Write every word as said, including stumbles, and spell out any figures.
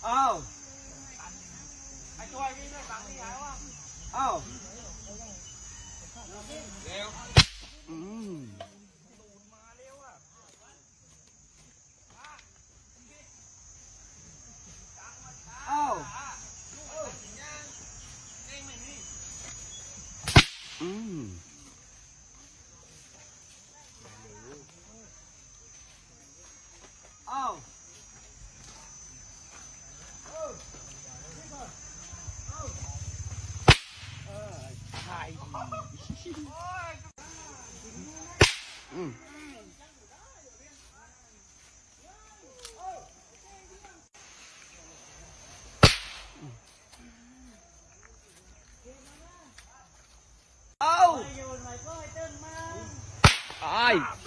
Ờ. Anh cho anh đi này bắn đi hái không? Ờ. Leo. Ừ. Ờ. Ừ. Ờ. Hai. Ừ. Oh! Ai?